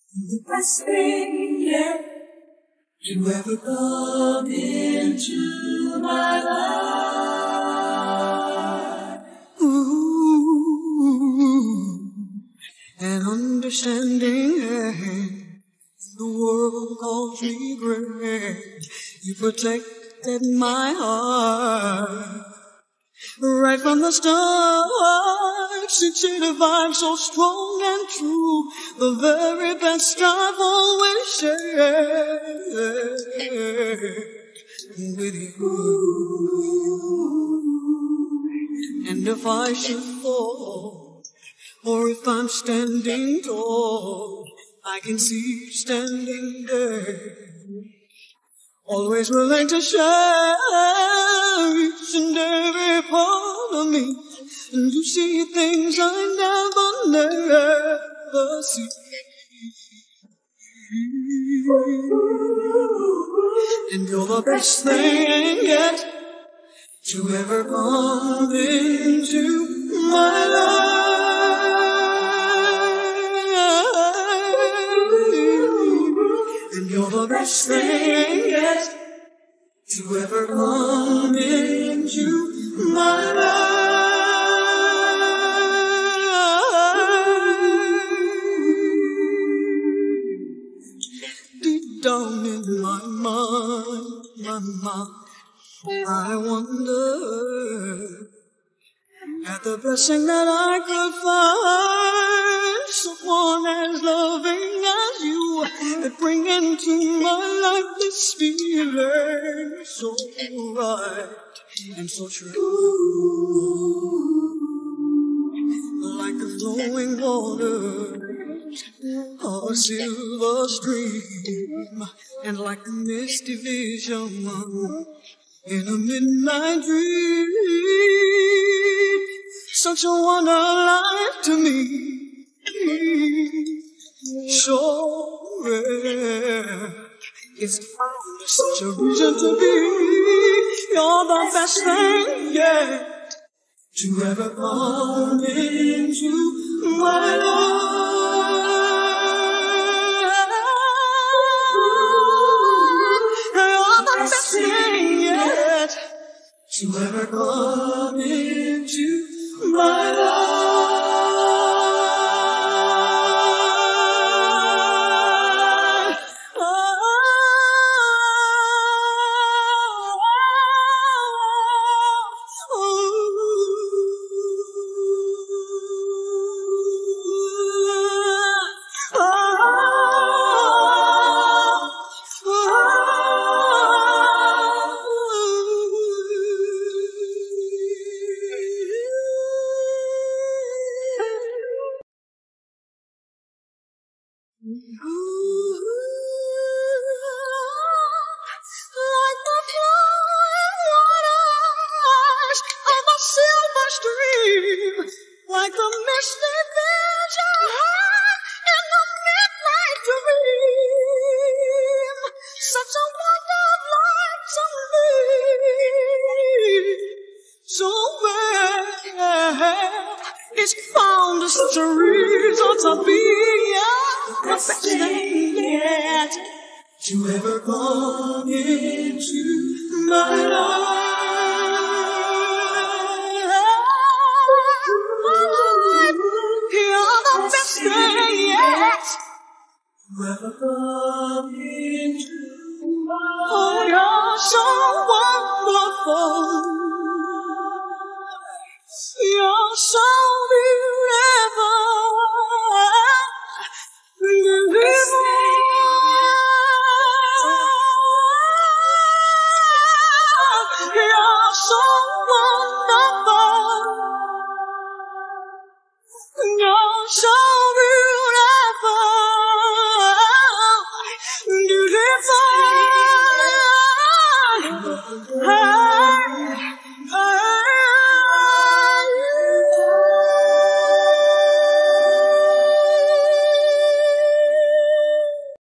The best thing yet to ever come into my life. Ooh, an understanding hand. The world calls me great. You protected my heart right from the start. 685, so strong and true. The very best I've always shared with you. And if I should fall, or if I'm standing tall, I can see you standing there, always willing to share each and every part of me, and to see things I never see. And you're the best thing yet to ever come into my life. And you're the best thing yet to ever come into my life. Deep down in my mind, I wonder at the blessing that I could find someone as loving as you, that bring into my life this feeling so right and so true, like the flowing waters of a silver stream, and like a misty vision in a midnight dream. Such a wonder life to me, so rare. It's found such a reason to be. You're the best thing yet to ever come into my life. You're the best thing yet to ever come into my life. Like the flowing waters of a silver stream, like the misty vision in the midnight dream, such a wonder of light to me, so rare. It's found such a reason to be the best thing yet to ever come into my life. You're the best thing yet to ever come into my life. Oh, you're so wonderful. You're so